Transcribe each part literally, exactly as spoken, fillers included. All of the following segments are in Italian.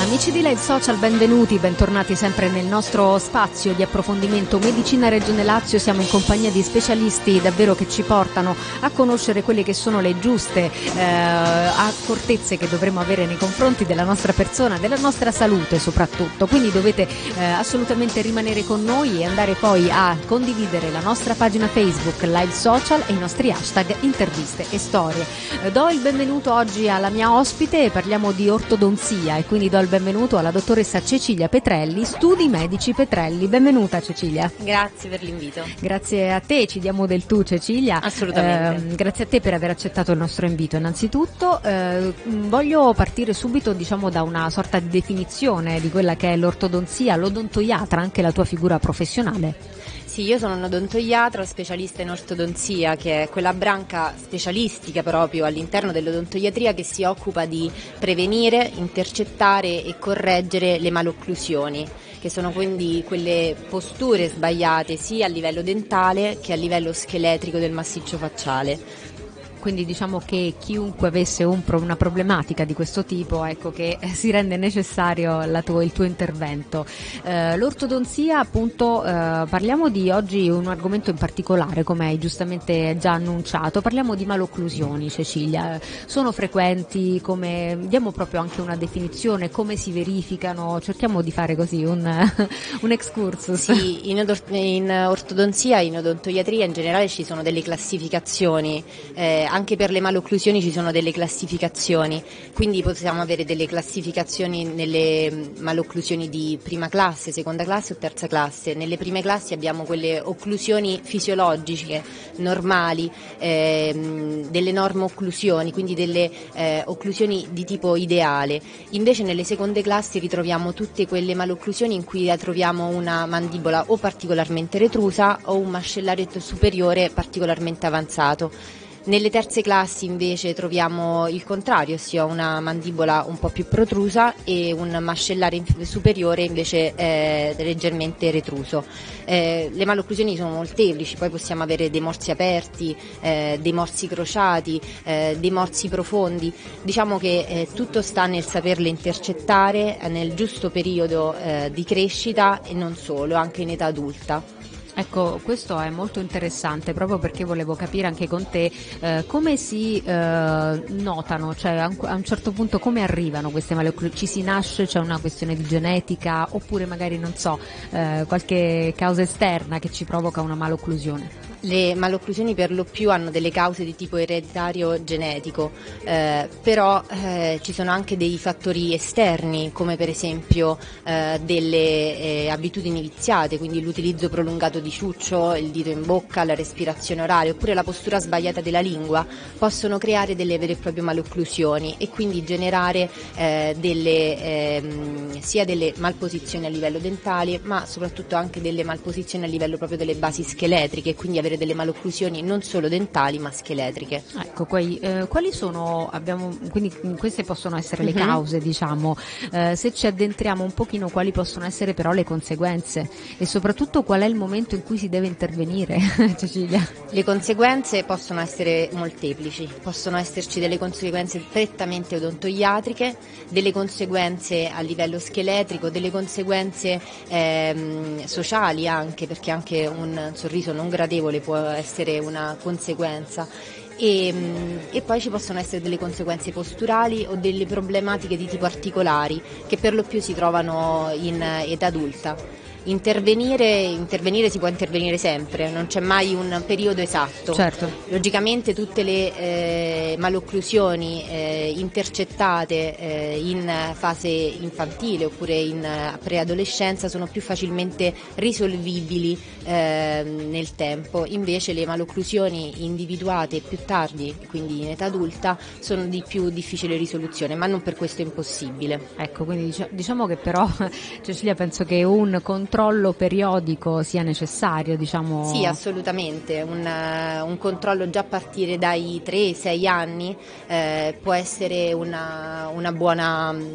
Amici di Live Social, benvenuti, bentornati sempre nel nostro spazio di approfondimento Medicina Regione Lazio. Siamo in compagnia di specialisti davvero che ci portano a conoscere quelle che sono le giuste eh, accortezze che dovremmo avere nei confronti della nostra persona, della nostra salute soprattutto. Quindi dovete eh, assolutamente rimanere con noi e andare poi a condividere la nostra pagina Facebook Live Social e i nostri hashtag interviste e storie. Eh, do il benvenuto oggi alla mia ospite e parliamo di ortodonzia e quindi do il benvenuto alla dottoressa Cecilia Petrelli, Studi Medici Petrelli. Benvenuta Cecilia. Grazie per l'invito. Grazie a te, ci diamo del tu Cecilia. Assolutamente. Eh, grazie a te per aver accettato il nostro invito. Innanzitutto eh, voglio partire subito diciamo da una sorta di definizione di quella che è l'ortodonzia, l'odontoiatra, anche la tua figura professionale. Sì, io sono un odontoiatra, specialista in ortodonzia, che è quella branca specialistica proprio all'interno dell'odontoiatria che si occupa di prevenire, intercettare e correggere le malocclusioni, che sono quindi quelle posture sbagliate sia a livello dentale che a livello scheletrico del massiccio facciale. Quindi diciamo che chiunque avesse un pro, una problematica di questo tipo, ecco che si rende necessario la tuo, il tuo intervento. Eh, l'ortodonzia, appunto, eh, parliamo di oggi un argomento in particolare, come hai giustamente già annunciato, parliamo di malocclusioni, Cecilia. Sono frequenti? Come, diamo proprio anche una definizione, come si verificano? Cerchiamo di fare così un, un excursus. Sì, in, odor- in ortodonzia, in odontoiatria in generale ci sono delle classificazioni, eh, anche per le malocclusioni ci sono delle classificazioni, quindi possiamo avere delle classificazioni nelle malocclusioni di prima classe, seconda classe o terza classe. Nelle prime classi abbiamo quelle occlusioni fisiologiche, normali, ehm, delle normo-occlusioni, quindi delle eh, occlusioni di tipo ideale. Invece nelle seconde classi ritroviamo tutte quelle malocclusioni in cui troviamo una mandibola o particolarmente retrusa o un macellaretto superiore particolarmente avanzato. Nelle terze classi invece troviamo il contrario, ossia una mandibola un po' più protrusa e un mascellare superiore invece eh, leggermente retruso. Eh, le malocclusioni sono molteplici, poi possiamo avere dei morsi aperti, eh, dei morsi crociati, eh, dei morsi profondi. Diciamo che eh, tutto sta nel saperle intercettare eh, nel giusto periodo eh, di crescita e non solo, anche in età adulta. Ecco, questo è molto interessante proprio perché volevo capire anche con te eh, come si eh, notano, cioè a un, a un certo punto come arrivano queste malocclusioni, ci si nasce, c'è una questione di genetica oppure magari non so, eh, qualche causa esterna che ci provoca una malocclusione? Le malocclusioni per lo più hanno delle cause di tipo ereditario genetico, eh, però eh, ci sono anche dei fattori esterni come per esempio eh, delle eh, abitudini viziate, quindi l'utilizzo prolungato di ciuccio, il dito in bocca, la respirazione orale oppure la postura sbagliata della lingua possono creare delle vere e proprie malocclusioni e quindi generare eh, delle, ehm, sia delle malposizioni a livello dentale ma soprattutto anche delle malposizioni a livello proprio delle basi scheletriche, quindi avere delle malocclusioni non solo dentali ma scheletriche. Ecco, quei, eh, quali sono, abbiamo, quindi queste possono essere le Mm-hmm. cause, diciamo, eh, se ci addentriamo un pochino quali possono essere però le conseguenze e soprattutto qual è il momento in cui si deve intervenire, Cecilia? Le conseguenze possono essere molteplici, possono esserci delle conseguenze prettamente odontoiatriche, delle conseguenze a livello scheletrico, delle conseguenze ehm, sociali anche, perché anche un sorriso non gradevole può essere una conseguenza. E, e poi ci possono essere delle conseguenze posturali o delle problematiche di tipo articolari che per lo più si trovano in età adulta. Intervenire, intervenire si può intervenire sempre, non c'è mai un periodo esatto. Certo. Logicamente tutte le eh, malocclusioni eh, intercettate eh, in fase infantile oppure in eh, preadolescenza sono più facilmente risolvibili eh, nel tempo, invece le malocclusioni individuate più tardi, quindi in età adulta, sono di più difficile risoluzione, ma non per questo impossibile. Ecco, quindi diciamo che però, Cecilia, penso che un controllo controllo periodico sia necessario, diciamo. Sì, assolutamente, un, un controllo già a partire dai tre sei anni eh, può essere una, una buona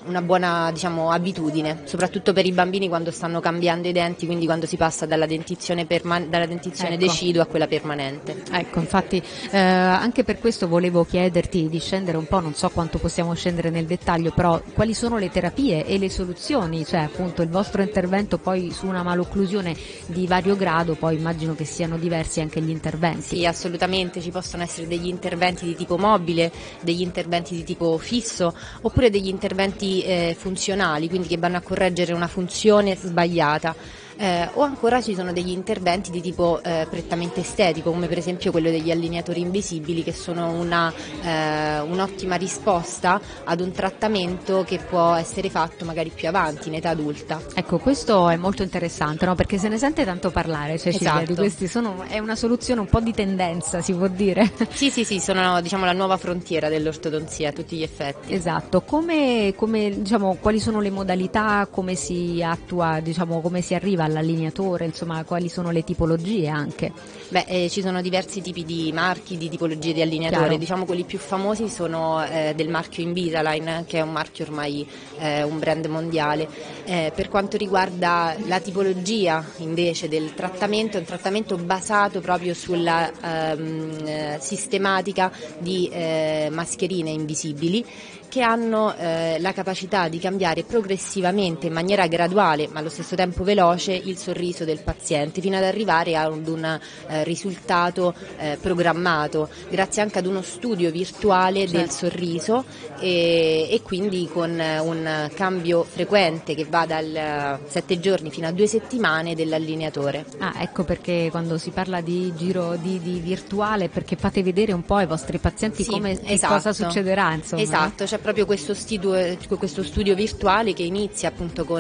una buona, diciamo, abitudine, soprattutto per i bambini quando stanno cambiando i denti, quindi quando si passa dalla dentizione, perman- dalla dentizione ecco. decidua a quella permanente. Ecco, infatti eh, anche per questo volevo chiederti di scendere un po', non so quanto possiamo scendere nel dettaglio, però quali sono le terapie e le soluzioni, cioè appunto il vostro intervento poi su una malocclusione di vario grado, poi immagino che siano diversi anche gli interventi. Sì, assolutamente, ci possono essere degli interventi di tipo mobile, degli interventi di tipo fisso, oppure degli interventi eh, funzionali, quindi che vanno a correggere una funzione sbagliata. Eh, o ancora ci sono degli interventi di tipo eh, prettamente estetico, come per esempio quello degli allineatori invisibili, che sono una, eh, un'ottima risposta ad un trattamento che può essere fatto magari più avanti, in età adulta. Ecco, questo è molto interessante, no? Perché se ne sente tanto parlare, Cecilia, Esatto. di questi sono, è una soluzione un po' di tendenza, si può dire. Sì, sì, sì, sono, diciamo, la nuova frontiera dell'ortodonzia a tutti gli effetti. Esatto, come, come diciamo, quali sono le modalità, come si attua, diciamo, come si arriva all'allineatore, insomma, quali sono le tipologie anche? Beh, eh, ci sono diversi tipi di marchi, di tipologie di allineatori. Chiaro. Diciamo quelli più famosi sono eh, del marchio Invisalign, che è un marchio ormai eh, un brand mondiale. Eh, per quanto riguarda la tipologia invece del trattamento, è un trattamento basato proprio sulla ehm, eh, sistematica di eh, mascherine invisibili, che hanno eh, la capacità di cambiare progressivamente, in maniera graduale ma allo stesso tempo veloce, il sorriso del paziente, fino ad arrivare ad un eh, risultato eh, programmato, grazie anche ad uno studio virtuale certo. del sorriso, e, e quindi con un cambio frequente che va dal sette giorni fino a due settimane dell'allineatore. Ah, ecco perché quando si parla di giro di, di virtuale, perché fate vedere un po' ai vostri pazienti Sì, come che esatto. cosa succederà, insomma. Esatto, c'è proprio questo studio, questo studio virtuale che inizia appunto con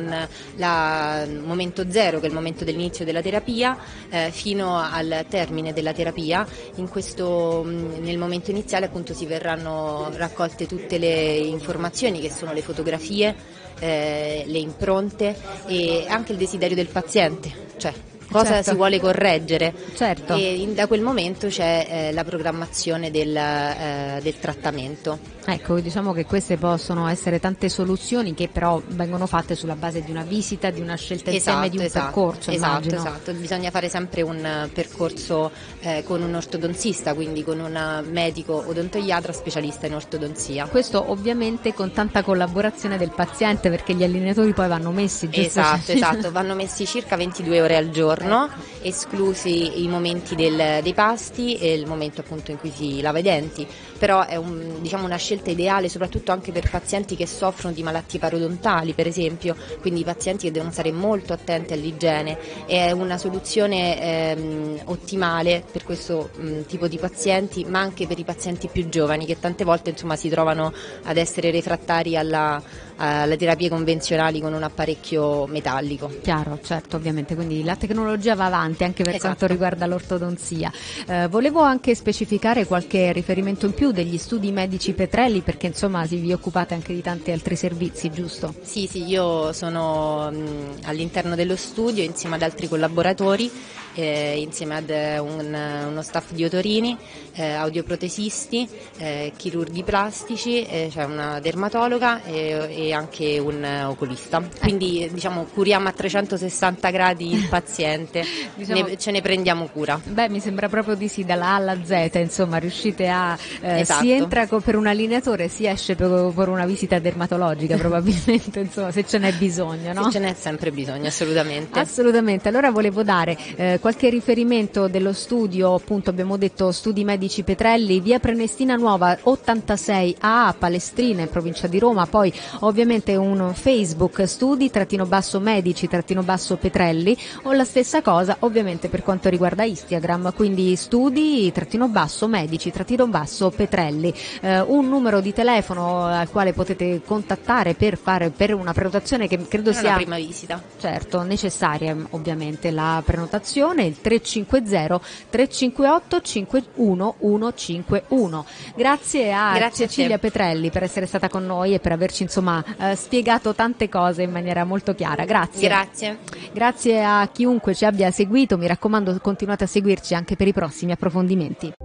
il momento zero, che è il momento dell'inizio della terapia, eh, fino al termine della terapia. In questo, nel momento iniziale appunto si verranno raccolte tutte le informazioni, che sono le fotografie, eh, le impronte e anche il desiderio del paziente, cioè cosa certo. si vuole correggere, certo. e in, da quel momento c'è eh, la programmazione del, eh, del trattamento. Ecco, diciamo che queste possono essere tante soluzioni che però vengono fatte sulla base di una visita, di una scelta insieme, Esatto, di un esatto, percorso, esatto, immagino. esatto, bisogna fare sempre un percorso eh, con un ortodontista, quindi con un medico odontoiatra specialista in ortodonzia. Questo ovviamente con tanta collaborazione del paziente, perché gli allineatori poi vanno messi, giusto? Esatto, esatto, vanno messi circa ventidue ore al giorno, esclusi i momenti del, dei pasti e il momento appunto in cui si lava i denti, però è un, diciamo, una scelta ideale soprattutto anche per pazienti che soffrono di malattie parodontali, per esempio, quindi i pazienti che devono stare molto attenti all'igiene. È una soluzione ehm, ottimale per questo mh, tipo di pazienti, ma anche per i pazienti più giovani, che tante volte insomma si trovano ad essere refrattari alla, alle terapie convenzionali con un apparecchio metallico. Chiaro, certo, ovviamente, quindi la tecnologia va avanti anche per Esatto. quanto riguarda l'ortodonzia. Eh, volevo anche specificare qualche riferimento in più degli studi medici Petrelli, perché insomma si vi occupate anche di tanti altri servizi, giusto? Sì, sì, io sono mh, all'interno dello studio insieme ad altri collaboratori, eh, insieme ad un, uno staff di otorini, eh, audioprotesisti, eh, chirurghi plastici, eh, cioè una dermatologa e, e anche un oculista. Quindi diciamo curiamo a trecentosessanta gradi il paziente, diciamo, ne, ce ne prendiamo cura. Beh, mi sembra proprio di sì, dalla A alla Z, insomma, riuscite a eh, Esatto. si entra co- per un allineatore, si esce per, per una visita dermatologica probabilmente, insomma, se ce n'è bisogno, no? Se ce n'è sempre bisogno, assolutamente. Assolutamente. Allora volevo dare eh, qualche riferimento dello studio, appunto abbiamo detto Studi Medici Petrelli, via Prenestina Nuova ottantasei A, Palestrina, in provincia di Roma. Poi ovviamente un Facebook, studi trattino basso medici trattino basso Petrelli, o la stessa cosa ovviamente per quanto riguarda Instagram, quindi studi trattino basso medici trattino basso Petrelli. Eh, un numero di telefono al quale potete contattare per fare per una prenotazione che credo È sia una prima visita. certo necessaria, ovviamente la prenotazione, il tre cinque zero tre cinque otto cinque uno uno cinque uno. Grazie a Grazie Cecilia a te. Petrelli per essere stata con noi e per averci insomma eh, spiegato tante cose in maniera molto chiara. Grazie. Grazie. Grazie a chiunque ci abbia seguito, mi raccomando continuate a seguirci anche per i prossimi approfondimenti.